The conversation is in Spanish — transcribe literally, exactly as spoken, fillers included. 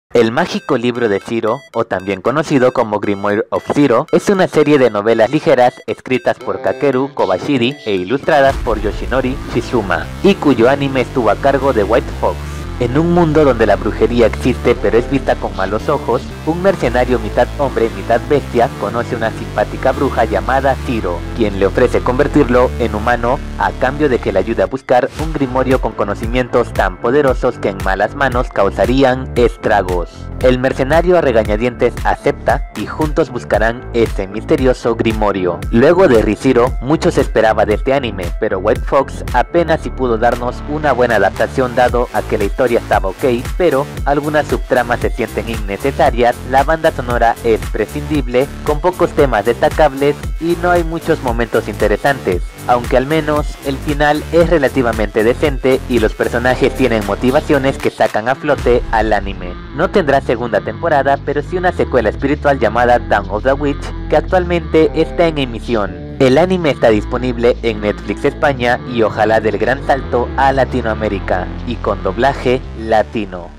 El mágico libro de Zero, o también conocido como Grimoire of Zero, es una serie de novelas ligeras escritas por Kakeru Kobashiri e ilustradas por Yoshinori Shizuma, y cuyo anime estuvo a cargo de White Fox. En un mundo donde la brujería existe pero es vista con malos ojos, un mercenario mitad hombre mitad bestia conoce una simpática bruja llamada Zero, quien le ofrece convertirlo en humano a cambio de que le ayude a buscar un grimorio con conocimientos tan poderosos que en malas manos causarían estragos. El mercenario a regañadientes acepta y juntos buscarán ese misterioso grimorio. Luego de Re:Zero, mucho se esperaba de este anime, pero White Fox apenas si pudo darnos una buena adaptación dado a que la historia estaba ok, pero algunas subtramas se sienten innecesarias, la banda sonora es prescindible, con pocos temas destacables y no hay muchos momentos interesantes, aunque al menos el final es relativamente decente y los personajes tienen motivaciones que sacan a flote al anime. No tendrá segunda temporada, pero sí una secuela espiritual llamada Dawn of the Witch, que actualmente está en emisión. El anime está disponible en Netflix España y ojalá del gran salto a Latinoamérica, y con doblaje latino.